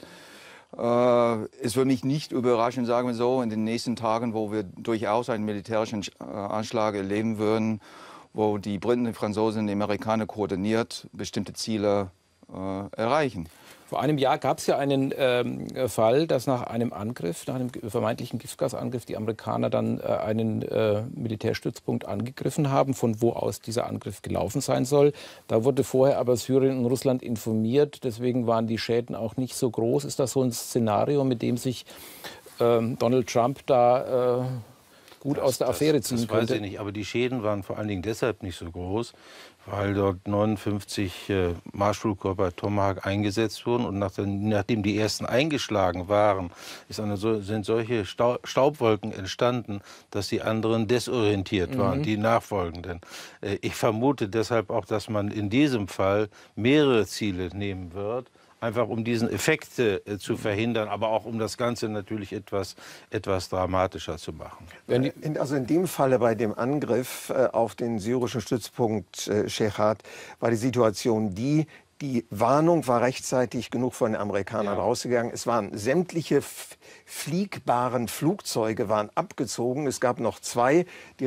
Es würde mich nicht überraschen, sagen wir so, in den nächsten Tagen, wo wir durchaus einen militärischen Anschlag erleben würden, wo die Briten, die Franzosen, die Amerikaner koordiniert bestimmte Ziele erreichen.
Vor einem Jahr gab es ja einen Fall, dass nach einem Angriff, nach einem vermeintlichen Giftgasangriff, die Amerikaner dann einen Militärstützpunkt angegriffen haben, von wo aus dieser Angriff gelaufen sein soll. Da wurde vorher aber Syrien und Russland informiert, deswegen waren die Schäden auch nicht so groß. Ist das so ein Szenario, mit dem sich Donald Trump da gut aus der Affäre ziehen könnte?
Das weiß ich nicht, aber die Schäden waren vor allen Dingen deshalb nicht so groß, weil dort 59 Marschflugkörper Tomahawk eingesetzt wurden und nachdem die ersten eingeschlagen waren, sind solche Staubwolken entstanden, dass die anderen desorientiert waren, die nachfolgenden. Ich vermute deshalb auch, dass man in diesem Fall mehrere Ziele nehmen wird, einfach um diesen Effekt zu verhindern, aber auch um das Ganze natürlich etwas dramatischer zu machen.
Also in dem Falle bei dem Angriff auf den syrischen Stützpunkt Shechat war die Situation die Warnung war rechtzeitig genug von den Amerikanern rausgegangen. Es waren sämtliche fliegbaren Flugzeuge waren abgezogen. Es gab noch zwei, die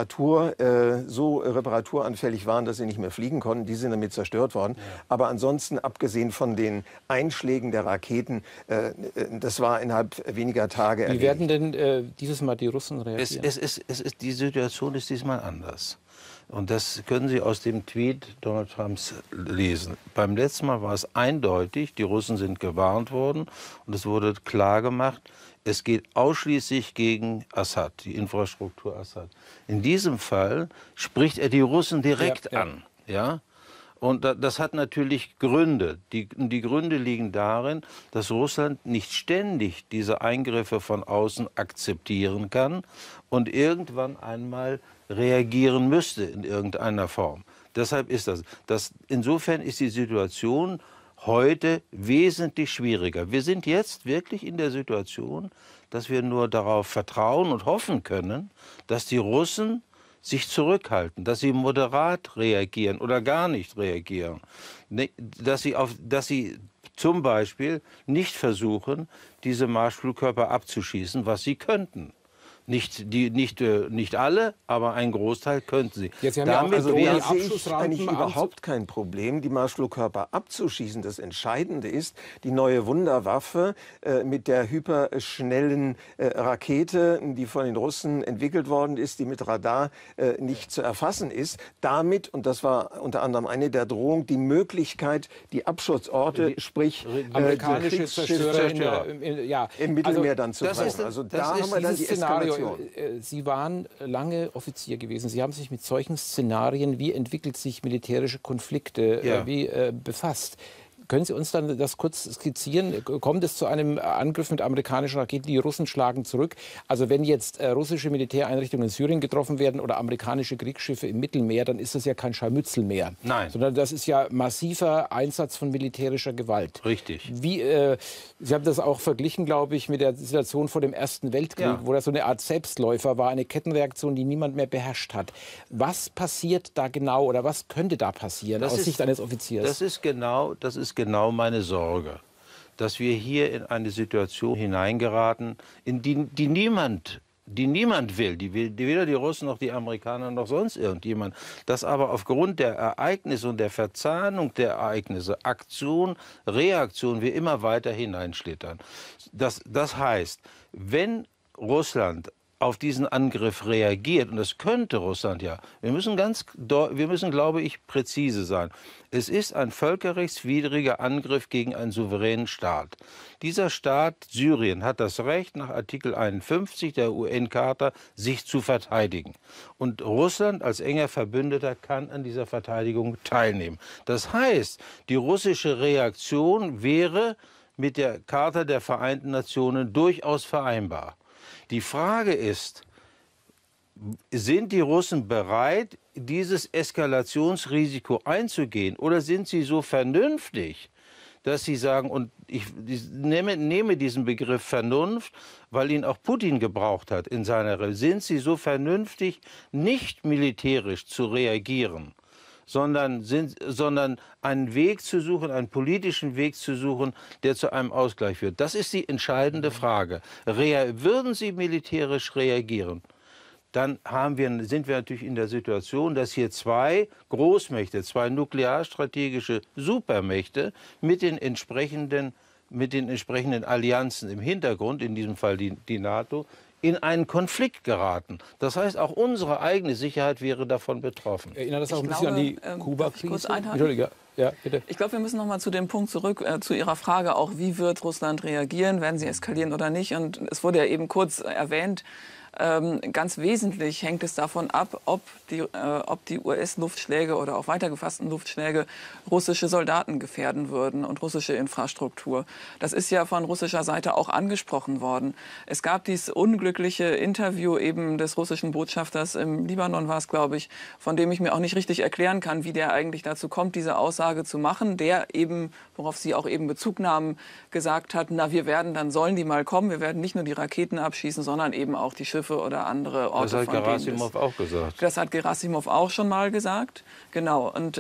so reparaturanfällig waren, dass sie nicht mehr fliegen konnten. Die sind damit zerstört worden. Ja. Aber ansonsten, abgesehen von den Einschlägen der Raketen, das war innerhalb weniger Tage erledigt.
Wie werden denn dieses Mal die Russen reagieren?
Die Situation ist diesmal anders. Und das können Sie aus dem Tweet Donald Trumps lesen. Beim letzten Mal war es eindeutig, die Russen sind gewarnt worden und es wurde klar gemacht, es geht ausschließlich gegen Assad, die Infrastruktur Assad. In diesem Fall spricht er die Russen direkt an. Ja? Und das hat natürlich Gründe. Die Gründe liegen darin, dass Russland nicht ständig diese Eingriffe von außen akzeptieren kann und irgendwann einmal reagieren müsste in irgendeiner Form. Deshalb ist das. Insofern ist die Situation heute wesentlich schwieriger. Wir sind jetzt wirklich in der Situation, dass wir nur darauf vertrauen und hoffen können, dass die Russen sich zurückhalten, dass sie moderat reagieren oder gar nicht reagieren, dass sie zum Beispiel nicht versuchen, diese Marschflugkörper abzuschießen, was sie könnten. Nicht alle, aber ein Großteil könnten sie.
Jetzt haben da sehe ich eigentlich überhaupt kein Problem, die Marschflugkörper abzuschießen. Das Entscheidende ist, die neue Wunderwaffe mit der hyperschnellen Rakete, die von den Russen entwickelt worden ist, die mit Radar nicht zu erfassen ist. Damit, und das war unter anderem eine der Drohungen, die Möglichkeit, die Abschutzorte, sprich
amerikanische Zerstörer
im Mittelmeer dann zu treffen. Also da haben wir dann die Eskalation.
Sie waren lange Offizier gewesen. Sie haben sich mit solchen Szenarien, wie entwickelt sich militärische Konflikte, befasst. Können Sie uns dann das kurz skizzieren? Kommt es zu einem Angriff mit amerikanischen Raketen? Die Russen schlagen zurück. Also wenn jetzt russische Militäreinrichtungen in Syrien getroffen werden oder amerikanische Kriegsschiffe im Mittelmeer, dann ist das ja kein Scharmützel mehr.
Nein.
Sondern das ist ja massiver Einsatz von militärischer Gewalt.
Richtig.
Sie haben das auch verglichen, glaube ich, mit der Situation vor dem Ersten Weltkrieg, wo das so eine Art Selbstläufer war, eine Kettenreaktion, die niemand mehr beherrscht hat. Was passiert da genau oder was könnte da passieren aus Sicht eines Offiziers?
Das ist genau meine Sorge, dass wir hier in eine Situation hineingeraten, in die niemand die niemand will, weder die Russen noch die Amerikaner noch sonst irgendjemand, dass aber aufgrund der Ereignisse und der Verzahnung der Ereignisse Aktion, Reaktion wir immer weiter hineinschlittern. Das heißt, wenn Russland auf diesen Angriff reagiert, und das könnte Russland ja, wir müssen, glaube ich, präzise sein. Es ist ein völkerrechtswidriger Angriff gegen einen souveränen Staat. Dieser Staat, Syrien, hat das Recht, nach Artikel 51 der UN-Charta, sich zu verteidigen. Und Russland als enger Verbündeter kann an dieser Verteidigung teilnehmen. Das heißt, die russische Reaktion wäre mit der Charta der Vereinten Nationen durchaus vereinbar. Die Frage ist, sind die Russen bereit, dieses Eskalationsrisiko einzugehen? Oder sind sie so vernünftig, dass sie sagen, und ich nehme diesen Begriff Vernunft, weil ihn auch Putin gebraucht hat in seiner, sind sie so vernünftig, nicht militärisch zu reagieren, sondern einen Weg zu suchen, einen politischen Weg zu suchen, der zu einem Ausgleich führt. Das ist die entscheidende Frage. Würden sie militärisch reagieren, dann sind wir natürlich in der Situation, dass hier zwei Großmächte, zwei nuklearstrategische Supermächte mit den entsprechenden Allianzen im Hintergrund, in diesem Fall die NATO, in einen Konflikt geraten. Das heißt, auch unsere eigene Sicherheit wäre davon betroffen.
Erinnert das auch ein bisschen an die Kuba-Krise?
Entschuldige.
Ja, bitte.
Ich glaube, wir müssen noch mal zu dem Punkt zurück, zu Ihrer Frage auch, wie wird Russland reagieren, werden sie eskalieren oder nicht? Und es wurde ja eben kurz erwähnt, ganz wesentlich hängt es davon ab, ob die US-Luftschläge oder auch weitergefassten Luftschläge russische Soldaten gefährden würden und russische Infrastruktur. Das ist ja von russischer Seite auch angesprochen worden. Es gab dieses unglückliche Interview eben des russischen Botschafters im Libanon, war es, glaube ich, von dem ich mir auch nicht richtig erklären kann, wie der eigentlich dazu kommt, diese Aussage zu machen, der eben, worauf Sie auch eben Bezug nahmen, gesagt hat, na, dann sollen die mal kommen, wir werden nicht nur die Raketen abschießen, sondern eben auch die Schiffe oder andere Orte.
Das hat Gerasimov auch gesagt.
Das hat Gerasimov auch schon mal gesagt. Genau. Und,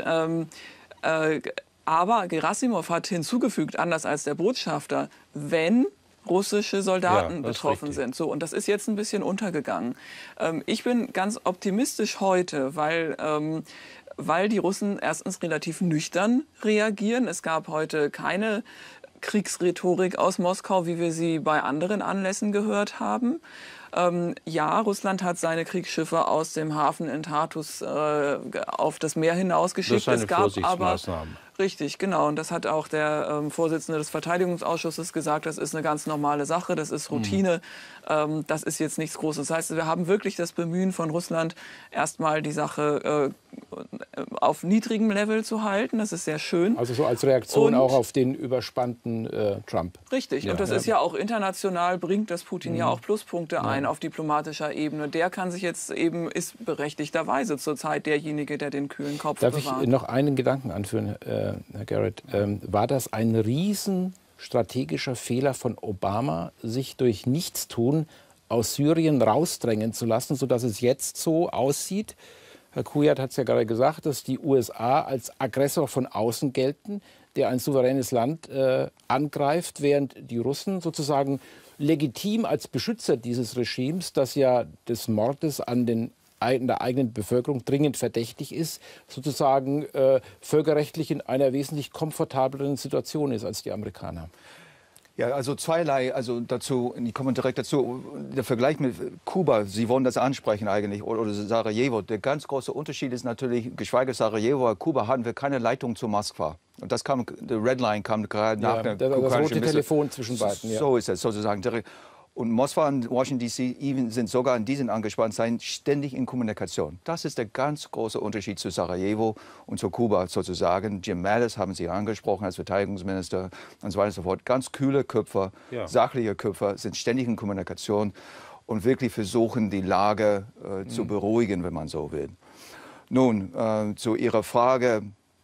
aber Gerasimov hat hinzugefügt, anders als der Botschafter, wenn russische Soldaten betroffen sind. So, und das ist jetzt ein bisschen untergegangen. Ich bin ganz optimistisch heute, weil die Russen erstens relativ nüchtern reagieren. Es gab heute keine Kriegsrhetorik aus Moskau, wie wir sie bei anderen Anlässen gehört haben. Ja, Russland hat seine Kriegsschiffe aus dem Hafen in Tartus auf das Meer hinausgeschickt.
Das ist eine Vorsichtsmaßnahme.
Richtig, genau. Und das hat auch der Vorsitzende des Verteidigungsausschusses gesagt. Das ist eine ganz normale Sache, das ist Routine. Das ist jetzt nichts Großes. Das heißt, wir haben wirklich das Bemühen von Russland, erstmal die Sache auf niedrigem Level zu halten. Das ist sehr schön.
Also so als Reaktion auch auf den überspannten Trump.
Richtig. Ja. Und das ist ja auch international, bringt das Putin ja auch Pluspunkte ein auf diplomatischer Ebene. Der kann sich jetzt eben, ist berechtigterweise zurzeit derjenige, der den kühlen Kopf bewahrt.
Darf ich noch einen Gedanken anführen, Herr Garrett? War das ein strategischer Fehler von Obama, sich durch Nichtstun aus Syrien rausdrängen zu lassen, sodass es jetzt so aussieht? Herr Kujat hat es ja gerade gesagt, dass die USA als Aggressor von außen gelten, der ein souveränes Land angreift, während die Russen sozusagen legitim als Beschützer dieses Regimes, das ja des Mordes an der eigenen Bevölkerung dringend verdächtig ist, sozusagen völkerrechtlich in einer wesentlich komfortableren Situation ist als die Amerikaner.
Ja, also zweierlei, also dazu, ich komme direkt dazu, der Vergleich mit Kuba, Sie wollen das ansprechen eigentlich, oder Sarajevo, der ganz große Unterschied ist natürlich, geschweige Sarajevo, Kuba hatten wir keine Leitung zu Moskwa. Und das kam, der Red Line kam gerade nach der
das rote Telefon zwischen beiden. Ja.
So ist es sozusagen. Und Moskau und Washington D.C. sind sogar in diesen angespannt sein, ständig in Kommunikation. Das ist der ganz große Unterschied zu Sarajevo und zu Kuba sozusagen. Jim Mattis haben Sie angesprochen als Verteidigungsminister und so weiter und so fort. Ganz kühle Köpfe, sachliche Köpfe sind ständig in Kommunikation und wirklich versuchen, die Lage zu beruhigen, wenn man so will. Nun, zu Ihrer Frage.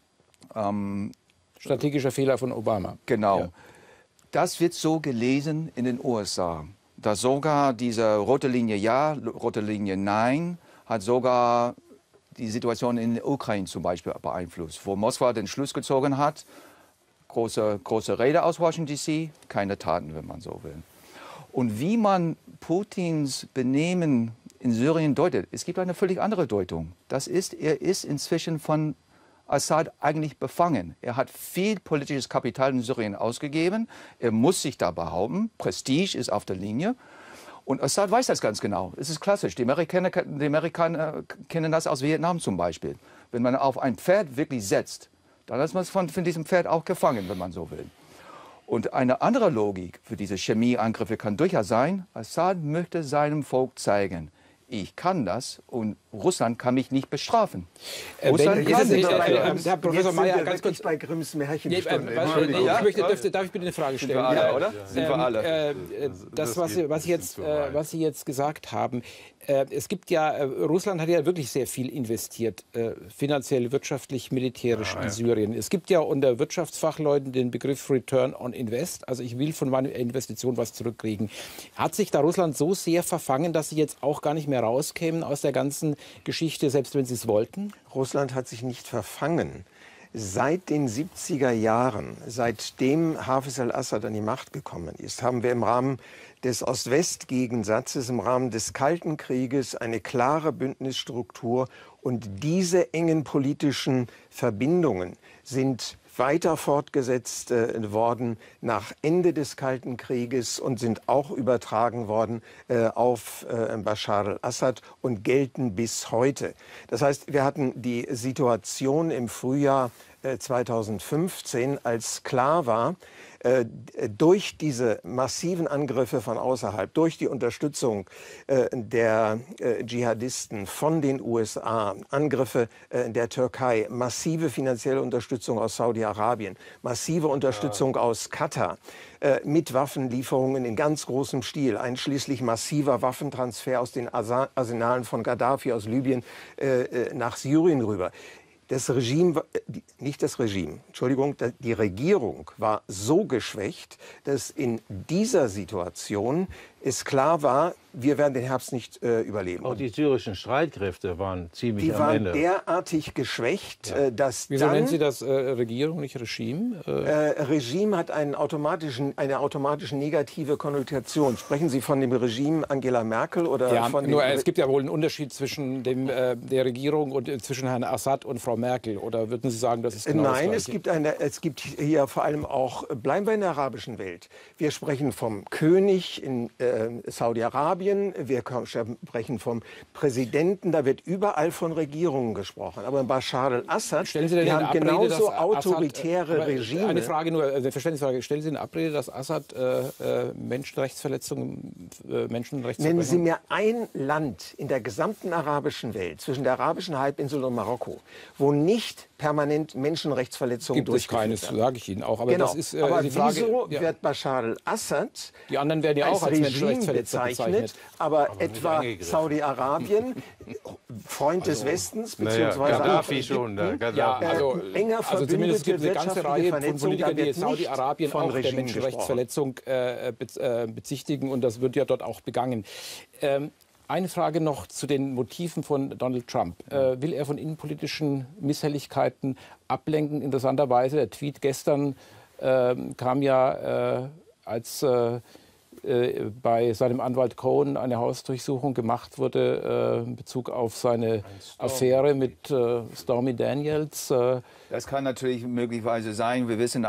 Strategischer Fehler von Obama.
Genau.
Ja.
Das wird so gelesen in den USA. Da sogar diese rote Linie ja, rote Linie nein, hat sogar die Situation in der Ukraine zum Beispiel beeinflusst, wo Moskau den Schluss gezogen hat, große Rede aus Washington D.C., keine Taten, wenn man so will. Und wie man Putins Benehmen in Syrien deutet, es gibt eine völlig andere Deutung. Das ist, er ist inzwischen von Assad eigentlich befangen. Er hat viel politisches Kapital in Syrien ausgegeben. Er muss sich da behaupten. Prestige ist auf der Linie. Und Assad weiß das ganz genau. Es ist klassisch. Die Amerikaner kennen das aus Vietnam zum Beispiel. Wenn man auf ein Pferd wirklich setzt, dann ist man von diesem Pferd auch gefangen, wenn man so will. Und eine andere Logik für diese Chemieangriffe kann durchaus sein, Assad möchte seinem Volk zeigen, ich kann das und Russland kann mich nicht bestrafen.
Russland kann nicht.
Herr Professor Mayer, ganz kurz bei Grimms Märchenstunde.
Darf ich bitte eine Frage stellen?
Sind wir alle, oder? Sind wir alle.
Das, was Sie jetzt gesagt haben, es gibt ja, Russland hat ja wirklich sehr viel investiert, finanziell, wirtschaftlich, militärisch in Syrien. Es gibt ja unter Wirtschaftsfachleuten den Begriff Return on Invest, also ich will von meiner Investition was zurückkriegen. Hat sich da Russland so sehr verfangen, dass sie jetzt auch gar nicht mehr rauskämen aus der ganzen Geschichte, selbst wenn sie es wollten?
Russland hat sich nicht verfangen. Seit den 70er Jahren, seitdem Hafez al-Assad an die Macht gekommen ist, haben wir im Rahmen des Ost-West-Gegensatzes, im Rahmen des Kalten Krieges eine klare Bündnisstruktur. Und diese engen politischen Verbindungen sind weiter fortgesetzt worden nach Ende des Kalten Krieges und sind auch übertragen worden auf Bashar al-Assad und gelten bis heute. Das heißt, wir hatten die Situation im Frühjahr 2015, als klar war, durch diese massiven Angriffe von außerhalb, durch die Unterstützung der Dschihadisten von den USA, Angriffe der Türkei, massive finanzielle Unterstützung aus Saudi-Arabien, massive Unterstützung aus Katar, mit Waffenlieferungen in ganz großem Stil, einschließlich massiver Waffentransfer aus den Arsenalen von Gaddafi aus Libyen nach Syrien rüber. Das Regime, nicht das Regime, Entschuldigung, die Regierung war so geschwächt, dass in dieser Situation es klar war, wir werden den Herbst nicht überleben.
Auch die syrischen Streitkräfte waren ziemlich am Ende.
Die waren derartig geschwächt, dass
Wieso
dann...
nennen Sie das Regierung, nicht Regime?
Regime hat eine automatisch negative Konnotation. Sprechen Sie von dem Regime Angela Merkel oder
Ja,
von dem...
nur es gibt ja wohl einen Unterschied zwischen der Regierung und zwischen Herrn Assad und Frau Merkel. Oder würden Sie sagen, das ist genau das
Nein,
Gleiche?
es gibt hier vor allem auch, bleiben wir in der arabischen Welt. Wir sprechen vom König in Saudi-Arabien, wir sprechen vom Präsidenten, da wird überall von Regierungen gesprochen. Aber in Bashar al-Assad, wir haben genauso autoritäre Regime.
Eine Frage nur, eine Verständnisfrage. Stellen Sie in Abrede, dass Assad Menschenrechtsverbrechen...
Nennen Sie mir ein Land in der gesamten arabischen Welt, zwischen der arabischen Halbinsel und Marokko, wo nicht permanent Menschenrechtsverletzungen durchgeführt werden.
Gibt es keines, sage ich Ihnen auch. Aber
genau.
das ist
aber
die Frage,
wieso wird Bashar al-Assad
die anderen werden ja auch als Menschenrechtsverletzer bezeichnet?
Aber etwa Saudi-Arabien, Freund des Westens, beziehungsweise
Gaddafi schon.
enger
zumindest gibt es eine ganze Reihe von
Vernetzung,
Politikern, die
da wird
Saudi-Arabien auch der
Regime
Menschenrechtsverletzung bezichtigen und das wird ja dort auch begangen. Eine Frage noch zu den Motiven von Donald Trump. Will er von innenpolitischen Misshelligkeiten ablenken? Interessanterweise, der Tweet gestern kam ja, als bei seinem Anwalt Cohen eine Hausdurchsuchung gemacht wurde in Bezug auf seine Affäre mit Stormy Daniels.
Das kann natürlich möglicherweise sein. Wir wissen,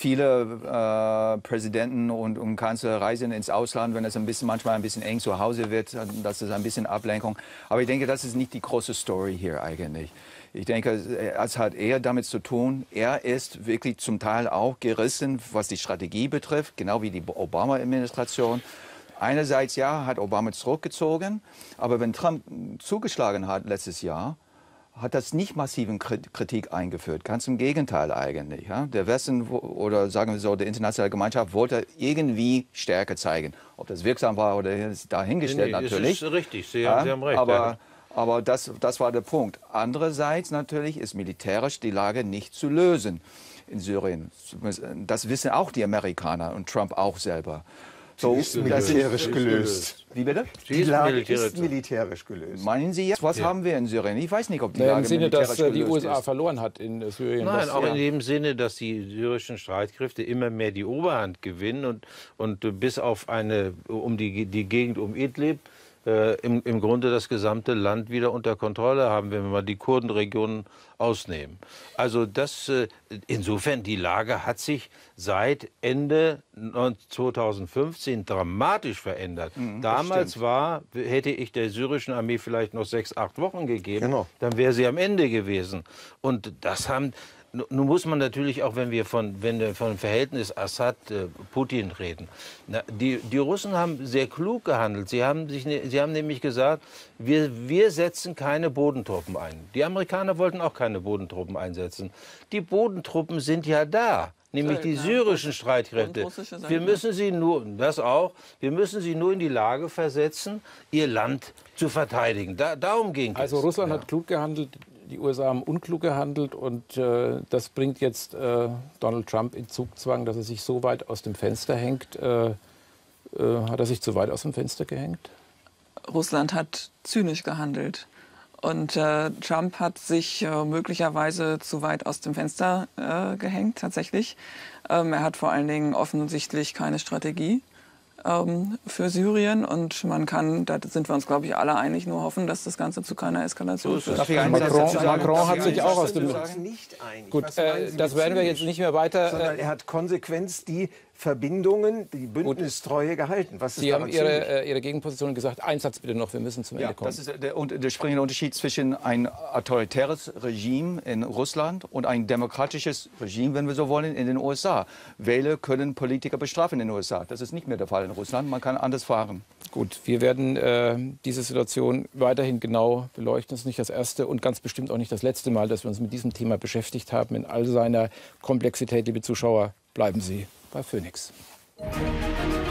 viele Präsidenten und Kanzler reisen ins Ausland, wenn es manchmal ein bisschen eng zu Hause wird. Das ist ein bisschen Ablenkung. Aber ich denke, das ist nicht die große Story hier eigentlich. Ich denke, es hat eher damit zu tun, er ist wirklich zum Teil auch gerissen, was die Strategie betrifft, genau wie die Obama-Administration. Einerseits ja, hat Obama zurückgezogen, aber wenn Trump zugeschlagen hat letztes Jahr, hat das nicht massiven Kritik eingeführt. Ganz im Gegenteil eigentlich. Ja? Der Westen oder sagen wir so, die internationale Gemeinschaft wollte irgendwie Stärke zeigen. Ob das wirksam war oder ist dahingestellt natürlich.
Das ist richtig, Sie haben recht.
Aber das war der Punkt. Andererseits natürlich ist militärisch die Lage nicht zu lösen in Syrien. Das wissen auch die Amerikaner und Trump auch selber. So,
ist militärisch gelöst.
Wie bitte?
Die Lage ist militärisch gelöst.
Meinen Sie jetzt, was haben wir in Syrien? Ich weiß nicht, ob die
Im
Lage
Sinne,
militärisch
dass
gelöst
die USA
ist.
verloren hat in Syrien.
Nein,
das,
auch in dem Sinne, dass die syrischen Streitkräfte immer mehr die Oberhand gewinnen und bis auf die Gegend um Idlib im Grunde das gesamte Land wieder unter Kontrolle haben, wenn wir mal die Kurdenregionen ausnehmen. Also insofern, die Lage hat sich seit Ende 2015 dramatisch verändert. Damals hätte ich der syrischen Armee vielleicht noch 6, 8 Wochen gegeben,
Genau.
Dann wäre sie am Ende gewesen. Und das haben... Nun muss man natürlich auch, wenn wir von dem Verhältnis Assad-Putin reden, die Russen haben sehr klug gehandelt. Sie haben nämlich gesagt, wir setzen keine Bodentruppen ein. Die Amerikaner wollten auch keine Bodentruppen einsetzen. Die Bodentruppen sind ja da. Nämlich die syrischen Streitkräfte. Wir müssen sie nur in die Lage versetzen, ihr Land zu verteidigen. Darum ging es.
Also Russland hat klug gehandelt, die USA haben unklug gehandelt und das bringt jetzt Donald Trump in Zugzwang, dass er sich so weit aus dem Fenster hängt. Hat er sich zu weit aus dem Fenster gehängt?
Russland hat zynisch gehandelt. Und Trump hat sich möglicherweise zu weit aus dem Fenster gehängt, tatsächlich. Er hat vor allen Dingen offensichtlich keine Strategie für Syrien. Und man kann, da sind wir uns, glaube ich, alle einig, nur hoffen, dass das Ganze zu keiner Eskalation führt.
Macron hat sich auch aus dem...
Nicht einig.
Gut, das werden wir jetzt nicht mehr weiter...
Sondern er hat konsequent die Verbindungen, die Bündnistreue gehalten. Was ist
Sie haben Ihre Gegenposition gesagt. Ein Satz bitte noch, wir müssen zum Ende kommen.
Das ist der springende Unterschied zwischen ein autoritäres Regime in Russland und ein demokratisches Regime, wenn wir so wollen, in den USA. Wähler können Politiker bestrafen in den USA. Das ist nicht mehr der Fall in Russland. Man kann anders fahren.
Gut, wir werden diese Situation weiterhin genau beleuchten. Es ist nicht das erste und ganz bestimmt auch nicht das letzte Mal, dass wir uns mit diesem Thema beschäftigt haben. In all seiner Komplexität, liebe Zuschauer, bleiben Sie bei Phoenix.